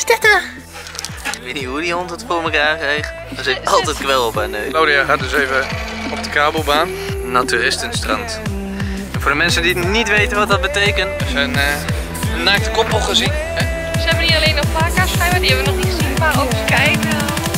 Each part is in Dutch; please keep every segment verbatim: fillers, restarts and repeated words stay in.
Stetten! Ik weet niet hoe die hond het voor elkaar krijgt. Er zit altijd kwel op haar neus. Claudia gaat dus even op de kabelbaan. Naturistenstrand. En voor de mensen die niet weten wat dat betekent. We zijn uh, een naakte koppel gezien. Hè? Ze hebben niet alleen alpaca's schijnbaar, die hebben we nog niet gezien. Maar ook eens kijken.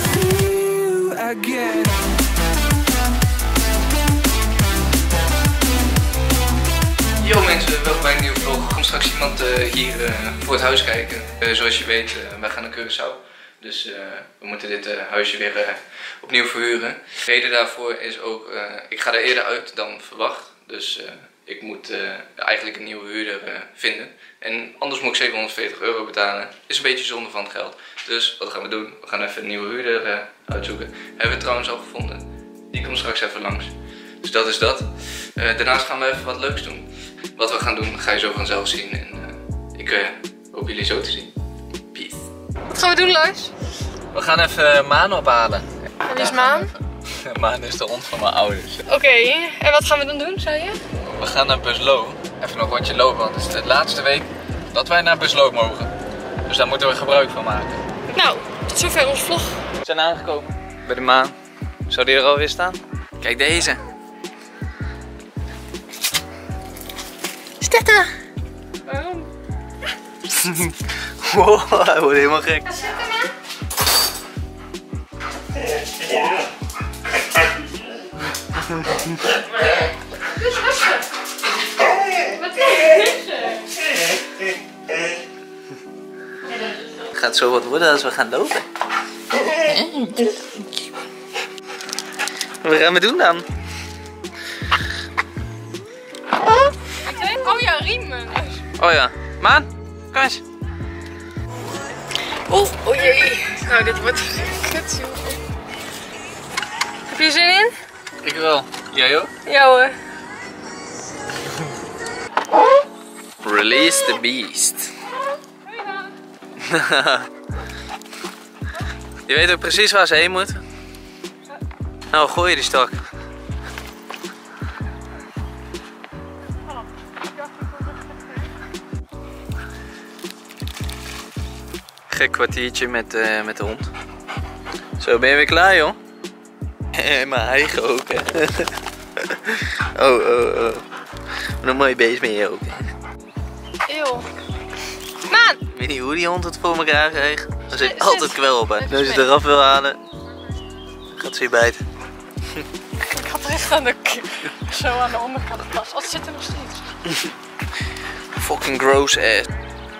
Yo mensen, welkom bij een nieuwe vlog. Er komt straks iemand uh, hier uh, voor het huis kijken. Uh, zoals je weet, uh, wij gaan naar Curaçao. Dus uh, we moeten dit uh, huisje weer uh, opnieuw verhuren. De reden daarvoor is ook, uh, ik ga er eerder uit dan verwacht. Dus uh, ik moet uh, eigenlijk een nieuwe huurder uh, vinden. En anders moet ik zevenhonderdveertig euro betalen. Is een beetje zonde van het geld. Dus wat gaan we doen? We gaan even een nieuwe huurder uh, uitzoeken. Hebben we trouwens al gevonden. Die komt straks even langs. Dus dat is dat. Uh, daarnaast gaan we even wat leuks doen. Wat we gaan doen ga je zo vanzelf zien. En uh, ik uh, hoop jullie zo te zien. Peace. Wat gaan we doen, Lars? We gaan even Maan ophalen. En wie is Maan? Maan is de hond van mijn ouders. Oké, okay. En wat gaan we dan doen, zei je? We gaan naar Buslo. Even nog een rondje lopen, want het is de laatste week dat wij naar Buslo mogen. Dus daar moeten we gebruik van maken. Nou, tot zover ons vlog. We zijn aangekomen bij de Maan. Zou die er alweer staan? Kijk deze. Stetten! Waarom? Wow, hij wordt helemaal gek. Dus rustig. Wat is er? Het gaat zo wat worden als we gaan lopen. Wat gaan we doen dan? Oh ja, riemen. Oh ja, Maan, kom eens. Oh, oh jee. Nou, dit wordt kut, joh. Heb je er zin in? Ik wel. Jij ook? Ja hoor. Release the beast. Je weet ook precies waar ze heen moet. Nou, gooi je die stok. Gek kwartiertje met, uh, met de hond. Zo, ben je weer klaar, joh? En mijn eigen ook, hè. Oh, oh, oh. Wat een mooi beest ben je ook, hè. Eeuw. Maan! Ik weet niet hoe die hond het voor elkaar krijgt. Er zit Zit- altijd kwel op, hè. Even Als je het mee. eraf wil halen, gaat ze je bijten. Ik had echt aan de zo aan de onderkant vast. Oh, het zit er nog steeds. Fucking gross ass.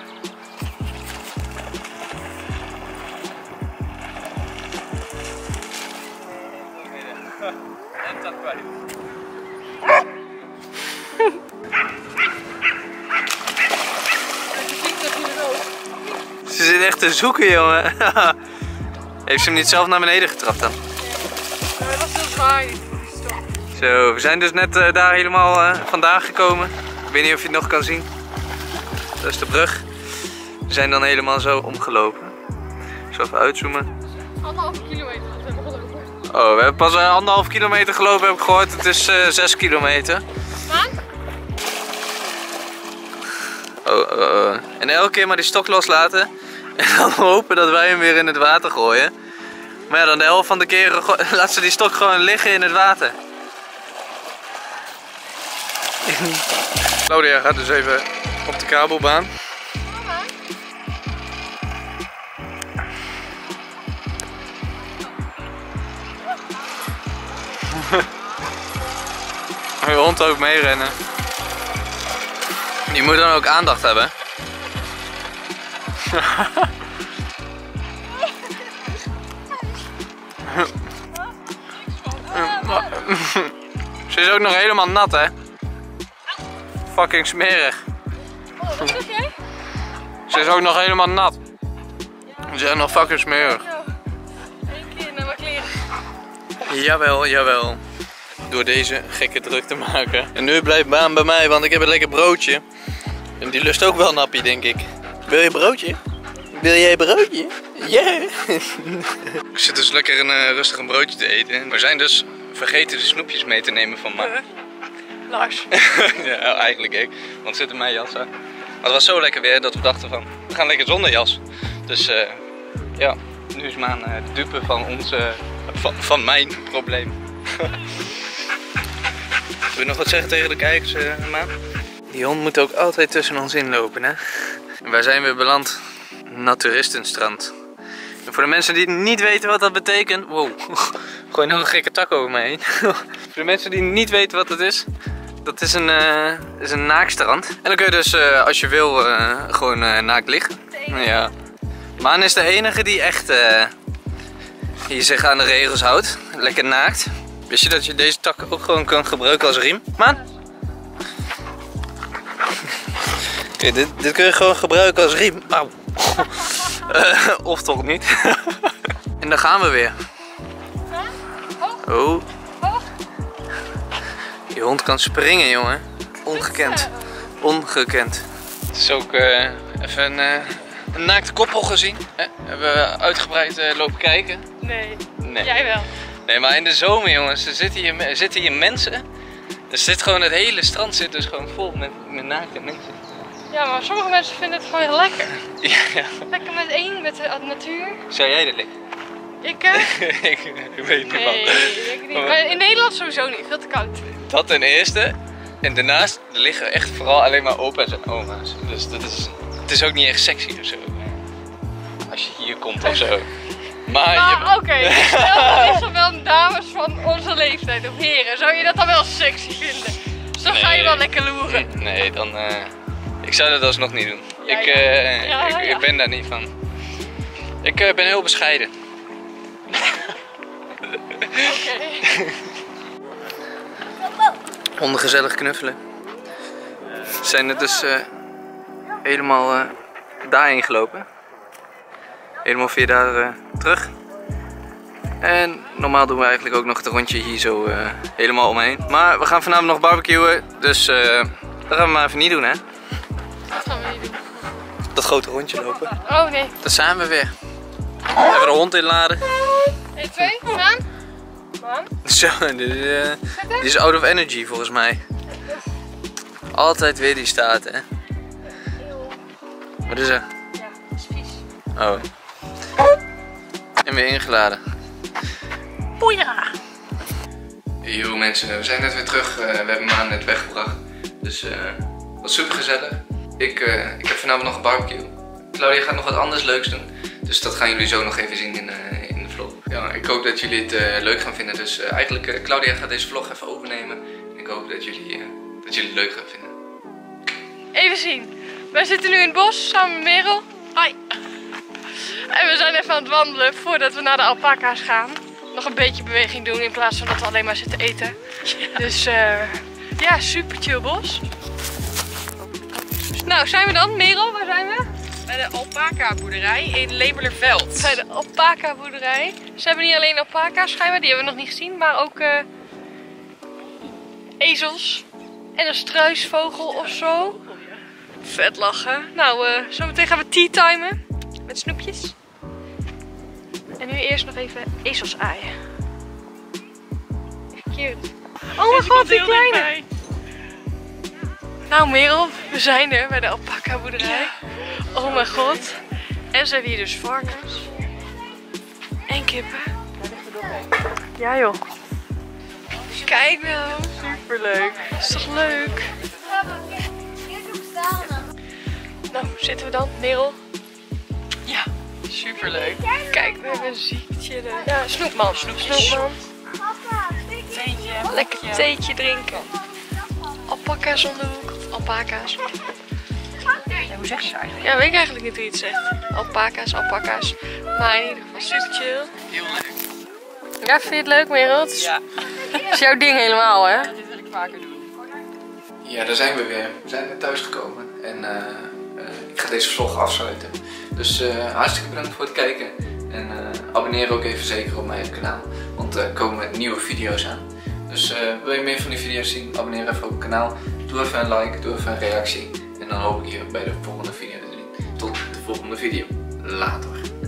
Ze zit echt te zoeken, jongen. Heeft ze hem niet zelf naar beneden getrapt dan? Dat was heel zwaar. Zo, we zijn dus net uh, daar helemaal uh, vandaan gekomen. Ik weet niet of je het nog kan zien. Dat is de brug. We zijn dan helemaal zo omgelopen. Zo even uitzoomen. Anderhalve kilometer dat we hebben gelopen. Oh, we hebben pas uh, anderhalf kilometer gelopen, heb ik gehoord. Het is uh, zes kilometer. Maan? Oh, oh, oh. En elke keer maar die stok loslaten. En dan hopen dat wij hem weer in het water gooien. Maar ja, dan de helft van de keren laat ze die stok gewoon liggen in het water. Claudia gaat dus even op de kabelbaan. Je hond ook meerennen. Die moet dan ook aandacht hebben. Ze is ook nog helemaal nat, hè? Fucking smerig. Oh, wat zeg jij? Ze is ook nog helemaal nat. Ze is nog fucking smerig. Eén keer naar mijn kleren. Jawel, jawel. Door deze gekke druk te maken. En nu blijft Maan bij mij, want ik heb een lekker broodje. En die lust ook wel nappie, denk ik. Wil je broodje? Wil jij broodje? Ja. Yeah. Ik zit dus lekker een, uh, rustig een broodje te eten. We zijn dus vergeten de snoepjes mee te nemen van Maan. Lars. Ja, eigenlijk ik. Want het zit in mijn jas. Hè. Maar het was zo lekker weer dat we dachten van, we gaan lekker zonder jas. Dus uh, ja, nu is Maan uh, de dupe van onze, van, van mijn probleem. Wil je nog wat zeggen tegen de kijkers, uh, Maan? Die hond moet ook altijd tussen ons inlopen, hè? En waar zijn we beland? Naturistenstrand. En voor de mensen die niet weten wat dat betekent... Wow, gooi nog een gekke tak over me heen. Voor de mensen die niet weten wat dat is... Dat is een, uh, is een naakstrand. En dan kun je dus, uh, als je wil, uh, gewoon uh, naakt liggen. Ja. Maan is de enige die echt uh, die zich aan de regels houdt. Lekker naakt. Wist je dat je deze tak ook gewoon kan gebruiken als riem? Maan? Okay, dit, dit kun je gewoon gebruiken als riem. Auw. uh, of toch niet. En dan gaan we weer. Oh. Die hond kan springen, jongen. Ongekend. Ongekend. Het is ook uh, even een, uh, een naakte koppel gezien. Hè? Hebben we uitgebreid uh, lopen kijken. Nee. nee. Jij wel. Nee, maar in de zomer, jongens, er zitten hier, er zitten hier mensen. Er zit gewoon, het hele strand zit dus gewoon vol met, met naakte mensen. Ja, maar sommige mensen vinden het gewoon heel lekker. Ja, ja. Lekker met één, met de natuur. Zou jij dat liggen? Ik, uh... ik, ik weet niet nee, wat. ik niet. Maar in Nederland sowieso niet, veel te koud. Dat ten eerste. En daarnaast, er liggen echt vooral alleen maar opa's en oma's. Dus dat is, het is ook niet echt sexy of zo. Als je hier komt of zo. Maar nou, je... oké, okay. Stel is er wel dames van onze leeftijd of heren. Zou je dat dan wel sexy vinden? Dus dan nee, ga je wel lekker loeren. Nee, dan... Uh, ik zou dat alsnog niet doen. Ja, ik, ja. Uh, Ja, ik, ja. ik ben daar niet van. Ik uh, ben heel bescheiden. Oké. Honden gezellig knuffelen. We zijn er dus uh, helemaal uh, daarheen gelopen. Helemaal via daar uh, terug. En normaal doen we eigenlijk ook nog het rondje hier zo uh, helemaal omheen. Maar we gaan vanavond nog barbecuen, dus uh, dat gaan we maar even niet doen, hè? Wat gaan we niet doen? Dat grote rondje lopen. Oh nee. Daar zijn we weer. Even de hond inladen. één, twee, Maan. Maan. Zo, dit, uh, die is out of energy volgens mij. Altijd weer die staat, hè? Wat is er? Ja, dat is vies. Oh. En weer ingeladen. Boeia! Yo mensen, we zijn net weer terug. Uh, we hebben Maan net weggebracht. Dus uh, wat super gezellig. Ik, uh, ik heb vanavond nog een barbecue. Claudia gaat nog wat anders leuks doen. Dus dat gaan jullie zo nog even zien in, uh, in de vlog. Ja, ik hoop dat jullie het uh, leuk gaan vinden. Dus uh, eigenlijk, uh, Claudia gaat deze vlog even overnemen. En ik hoop dat jullie, uh, dat jullie het leuk gaan vinden. Even zien. Wij zitten nu in het bos samen met Merel. Hoi. En we zijn even aan het wandelen voordat we naar de alpaca's gaan. Nog een beetje beweging doen in plaats van dat we alleen maar zitten eten. Ja. Dus uh, ja, super chill bos. Nou, zijn we dan? Merel, waar zijn we? Bij de alpaca boerderij in Lemelerveld. Bij de alpaca boerderij. Ze hebben niet alleen alpaca's schijnbaar, die hebben we nog niet gezien, maar ook uh, ezels. En een struisvogel of zo. Vet lachen. Nou, uh, zometeen gaan we tea timen. Met snoepjes. En nu eerst nog even ezels aaien. Echt cute. Oh mijn god, die kleine. Nou Merel, we zijn er bij de alpaca boerderij. Ja. Oh mijn god. En ze hebben hier dus varkens. En kippen. Ja joh. Kijk nou. Superleuk. Is toch leuk? Nou, zitten we dan, Merel? Ja, superleuk. Kijk, we hebben een ziekje. Ja, snoepman. Snoepman. Theetje. Lekker theetje drinken. Alpaca's om de hoek. Alpaca's. Ja, hoe zeg je het eigenlijk? Ja, weet ik eigenlijk niet hoe je het zegt. Alpaca's, alpaca's. Maar in ieder geval super chill. Heel leuk. Ja, vind je het leuk, Merel? Het is, Ja. het is jouw ding helemaal, hè? Ja, dit wil ik vaker doen. Ja, daar zijn we weer. We zijn weer thuis gekomen. En uh, uh, ik ga deze vlog afsluiten. Dus uh, hartstikke bedankt voor het kijken. En uh, abonneer ook even zeker op mijn kanaal. Want er uh, komen met nieuwe video's aan. Dus uh, wil je meer van die video's zien? Abonneer even op het kanaal. Doe even een like, doe even een reactie. En dan hoop ik je bij de volgende video te zien. Tot de volgende video. Later.